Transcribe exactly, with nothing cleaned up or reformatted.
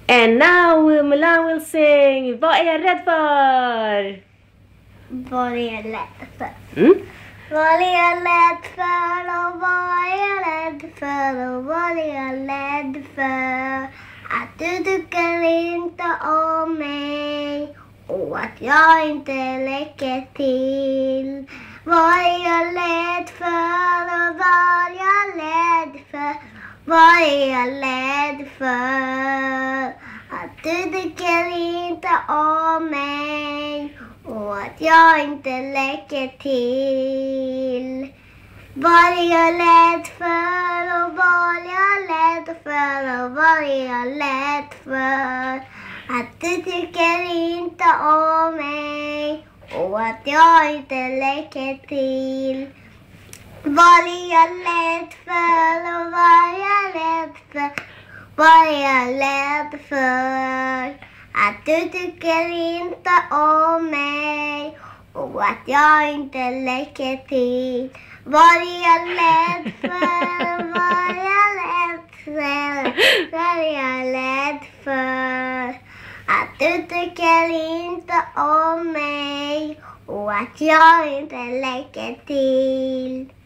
And now Mulan will sing. Vad är jag rädd för? Vad är jag rädd för? Mm. Vad är jag rädd för och vad är jag rädd för och vad är jag rädd för? Att du tycker inte om mig och att jag inte räcker till. Vad är jag rädd för och vad är jag rädd för? Vad är jag rädd för? Att du tycker inte om mig och att jag inte räcker till. Vad är jag rädd för och vad är jag rädd för och vad är jag rädd för? Att du tycker inte om mig och att jag inte räcker till. Vad är jag rädd för och vad är jag rädd för? Vad är jag rädd för? Att du tycker inte om mig och att jag inte räcker till. Vad är jag rädd för? Vad är jag rädd för? Vad är jag rädd för? Att du tycker inte om mig och att jag inte räcker till.